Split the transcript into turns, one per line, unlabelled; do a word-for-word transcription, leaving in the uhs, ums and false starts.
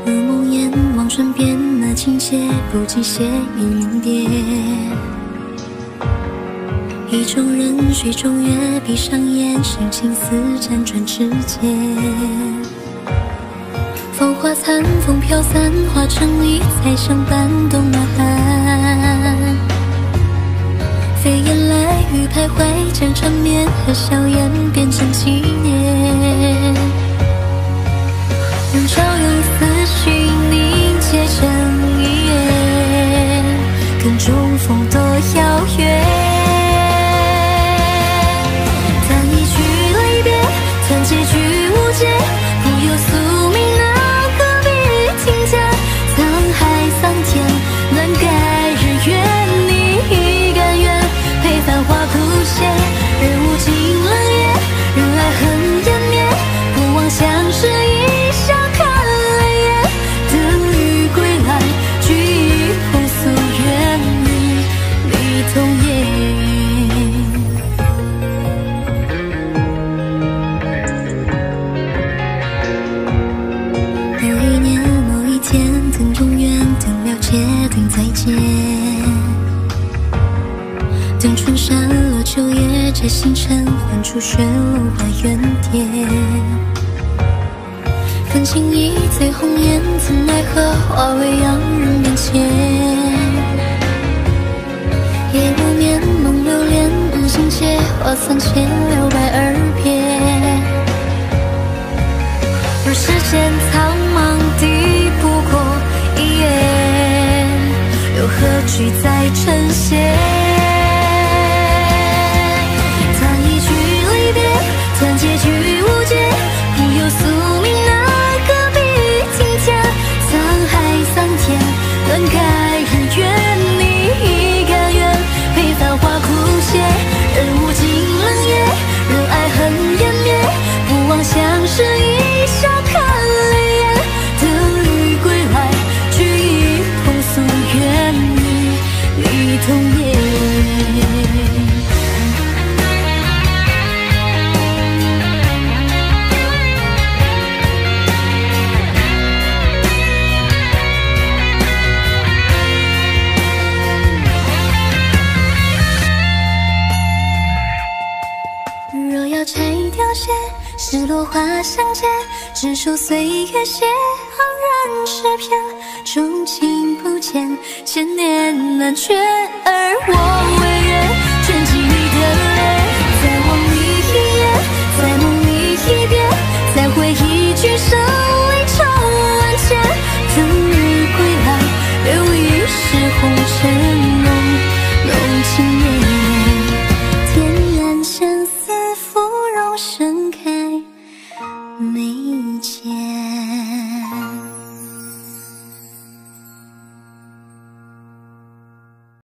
如梦魇，望唇边那情节，不及写意临别。意中人，水中月，闭上眼，深情似辗转之间。风花残，风飘散，化成一彩相伴东南岸。飞燕来雨徘徊，将缠绵和笑颜变成纪念。用朝阳思绪凝结成一眼，跟中风多遥远。弹一句离别，弹结局无解，不由宿命那何必听见？沧海桑田，难改日月，你已甘愿陪繁华枯谢。人无尽冷月，人爱恨湮灭，不枉相识一笑看泪眼。等雨归来，聚一捧素，愿与你同夜。某一年某一天，等永远，等了解，等再见。等春山落秋叶，借星辰换出雪落花原点。看情意醉红颜，怎奈何化为洋人面前。夜无眠，梦流连，人心结，花三千，留白耳边。若世间苍茫，抵不过一眼，又何惧再成仙？但结局无解，不由宿命那何必听天？沧海桑田，难改日月，你已甘愿陪繁华枯谢。人无尽冷月，人爱恨湮灭，不枉相识一笑看泪眼。等雨归来，聚一捧素，愿与你同夜。失落花相接，只数岁月血，昂然诗篇。钟情不见，千年难却，而我为愿。